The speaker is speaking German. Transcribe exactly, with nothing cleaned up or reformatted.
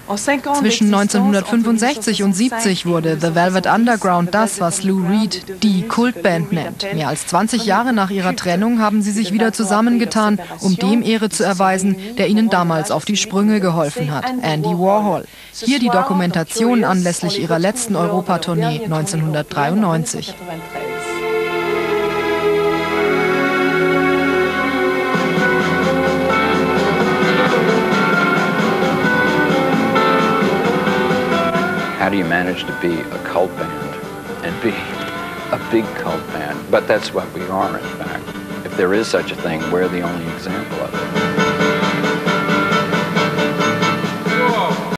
Zwischen neunzehnhundertfünfundsechzig und siebzig wurde The Velvet Underground das, was Lou Reed die Cultband nennt. Mehr als zwanzig Jahre nach ihrer Trennung haben sie sich wieder zusammengetan, um dem Ehre zu erweisen, der ihnen damals auf die Sprünge geholfen hat, Andy Warhol. Hier die Dokumentation anlässlich ihrer letzten Europatournee neunzehnhundertdreiundneunzig. How do you manage to be a cult band and be a big cult band? But that's what we are, in fact. If there is such a thing, we're the only example of it.